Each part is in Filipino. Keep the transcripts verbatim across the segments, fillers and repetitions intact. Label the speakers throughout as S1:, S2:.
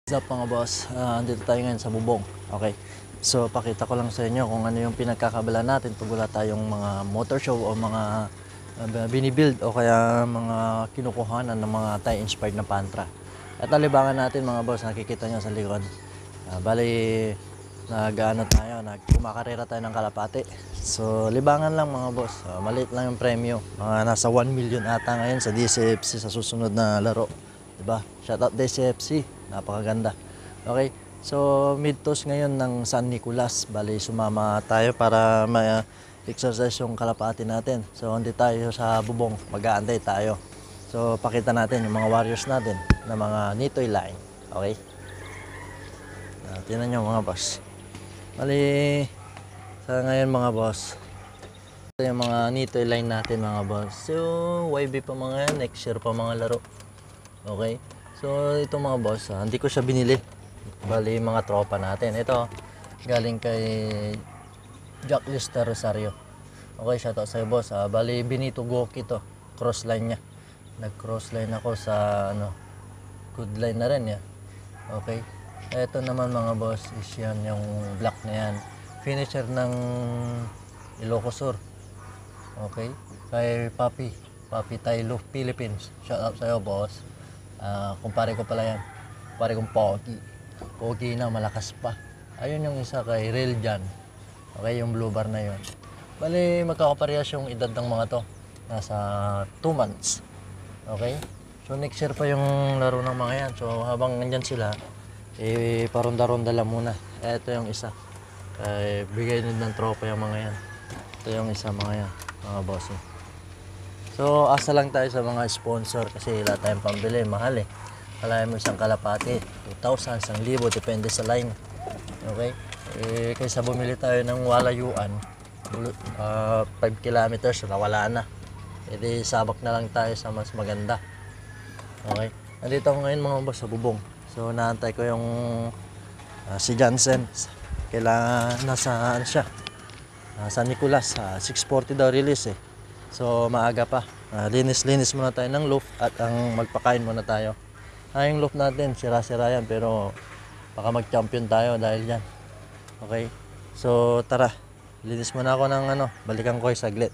S1: What's up mga boss? Uh, andito tayo ngayon sa bubong. Okay. So pakita ko lang sa inyo kung ano yung pinagkakabala natin pag wala tayong mga motor show o mga uh, binibuild o kaya mga kinukuhanan ng mga Thai inspired na pantra. At alibangan natin mga boss, nakikita nyo sa likod. Uh, bali nag-ano tayo, nagkumakarera tayo ng kalapati. So libangan lang mga boss. Uh, maliit lang yung premyo. Mga nasa one million ata ngayon sa D C F C sa susunod na laro. Diba? Shoutout D C F C. Napakaganda. Okay. So, mid-toss ngayon ng San Nicolas. Bali, sumama tayo para ma-exercise yung kalapati natin. So, hindi tayo sa bubong. Mag-aantay tayo. So, pakita natin yung mga warriors natin na mga Nitoy line. Okay? Uh, tingnan nyo mga boss. Bali, sa ngayon mga boss, ito yung mga Nitoy line natin mga boss. So, Y B pa mga yan. Next year pa mga laro. Okay? So, ito mga boss, ah, hindi ko siya binili. Bali, mga tropa natin. Ito, galing kay Jack Lister Rosario. Okay, shoutout sa'yo boss. Ah, bali, Benito Goki to. Crossline niya. Nag-crossline ako sa, ano, good line na rin, ya. Okay. Ito naman mga boss, is yan, yung black na yan. Finisher ng Ilocos Sur. Okay. Kay Papi. Papi Tailo, Philippines. Shoutout sa'yo boss. Uh, kumpare ko pala yan, kumpare kong Pogi Pogi na malakas pa. Ayun yung isa kay Real Jan. Okay, yung blue bar na yun. Bali magkakaparehas yung edad ng mga to, nasa two months. Okay, so next year pa yung laro ng mga yan. So habang nandyan sila, eh paronda-ronda lang muna. Ito yung isa, eh, bigay din ng tropa yung mga yan. Ito yung isa mga yan mga boss eh. So, asa lang tayo sa mga sponsor kasi wala tayong pambili. Mahal eh. Kalahin mo isang kalapati, two thousand, one thousand, depende sa line. Okay? Eh, kaysa bumili tayo ng walayuan, uh, five kilometers, nawala na. E di, sabak na lang tayo sa mas maganda. Okay? Nandito ako ngayon mga boss sa bubong. So, naantay ko yung uh, si Jansen. Kailangan nasa, ano siya? Uh, San Nicolas, uh, six forty daw release eh. So maaga pa, uh, linis-linis muna tayo ng loop at ang magpakain muna tayo. Ah, yung loop natin, sira-sira yan pero baka mag-champion tayo dahil yan. Okay, so tara, linis muna ako ng ano, balikan ko yung saglit.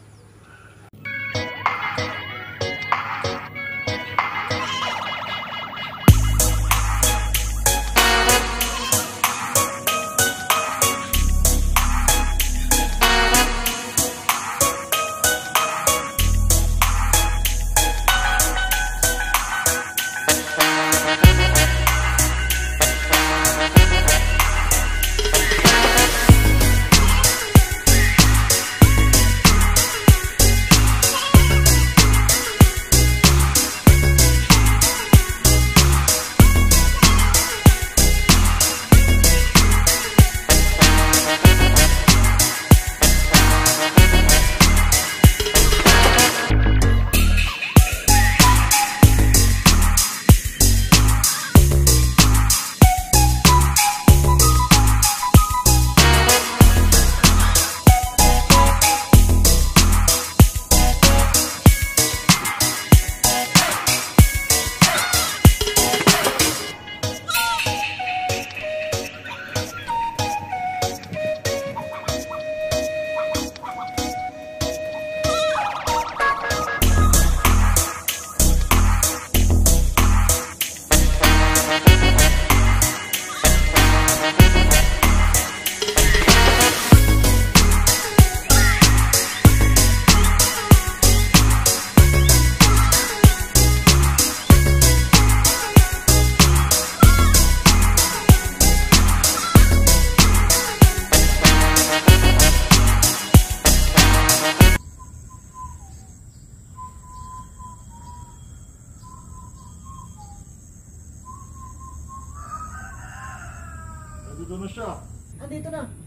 S1: Andito na siya.
S2: Andito na.